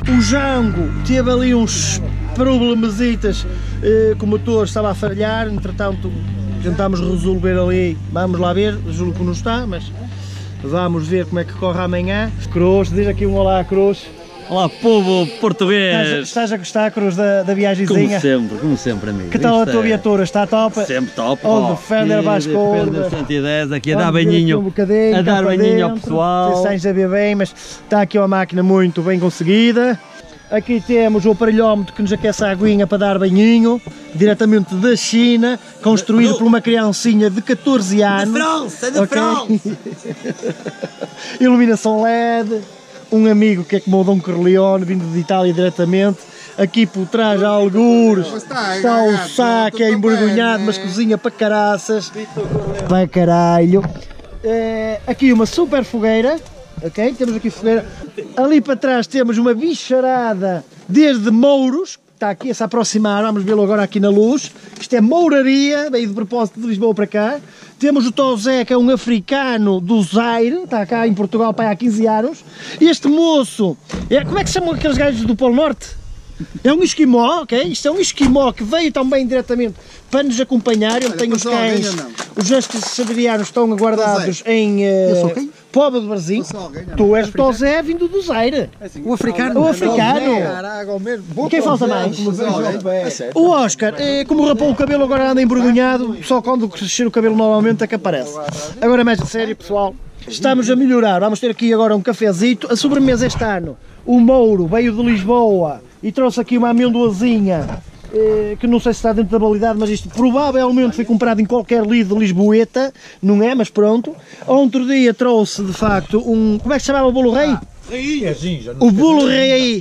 O Jango teve ali uns problemasitas que o motor estava a falhar, entretanto tentámos resolver ali, vamos lá ver, julgo que não está, mas vamos ver como é que corre amanhã. Cruz, diz aqui um olá, Cruz. Olá, povo português! Estás a gostar, Cruz, da viagemzinha? Como sempre, amigo. Que tal a tua viatura? Está top? Sempre top. O Defender Vasco. Defender 110, aqui a dar banhinho, a dar banhinho ao pessoal. Não sei se a ver bem, mas está aqui uma máquina muito bem conseguida. Aqui temos o aparelhómetro que nos aquece a aguinha para dar banhinho, diretamente da China, construído por uma criancinha de 14 anos. De França! Iluminação LED, um amigo que é como o Dom Corleone, vindo de Itália diretamente. Aqui por trás há algures, está o saco, é emborgonhado, mas cozinha para caraças. Para caralho. Aqui uma super fogueira. Ok, temos aqui fogueira. Ali para trás temos uma bicharada desde Mouros, está aqui a se aproximar, vamos vê-lo agora aqui na luz. Isto é mouraria, veio de propósito de Lisboa para cá. Temos o Tosé, que é um africano do Zaire, está cá em Portugal há 15 anos. Este moço, como é que se chamam aqueles gajos do Polo Norte? É um esquimó, ok? Isto é um esquimó que veio também diretamente para nos acompanhar. Eu tenho os cães, os husky siberianos estão guardados em Póvoa de Varzim. Tu és o Tosé vindo do Zaire. O africano. O africano. Quem falta mais? O Oscar, como rapou o cabelo, agora anda embrulhado, só quando crescer o cabelo novamente é que aparece. Agora mais a sério, pessoal, estamos a melhorar. Vamos ter aqui agora um cafezito. A sobremesa este ano, o Mouro veio de Lisboa e trouxe aqui uma amendoazinha, que não sei se está dentro da validade, mas isto provavelmente foi comprado em qualquer lido de Lisboeta, não é? Mas pronto. Outro dia trouxe de facto um, como é que se chamava o bolo rei? O bolo rei,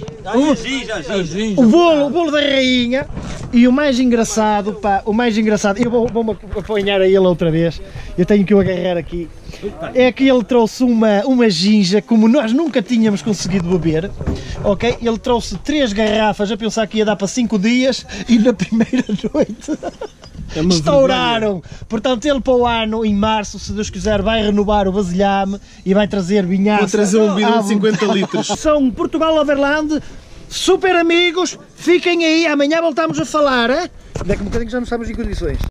o bolo da rainha. E o mais engraçado, pá, eu vou-me apanhar a ele outra vez, eu tenho que o agarrar aqui, é que ele trouxe uma ginja como nós nunca tínhamos conseguido beber, ok? Ele trouxe 3 garrafas a pensar que ia dar para 5 dias e na primeira noite estouraram. Portanto, ele para o ano, em março, se Deus quiser, vai renovar o vasilhame e vai trazer vinhaça. Vou trazer um bidão de 50 litros. São Portugal Overland, super amigos, fiquem aí, amanhã voltamos a falar, hein? Daqui a um bocadinho já não estamos em condições.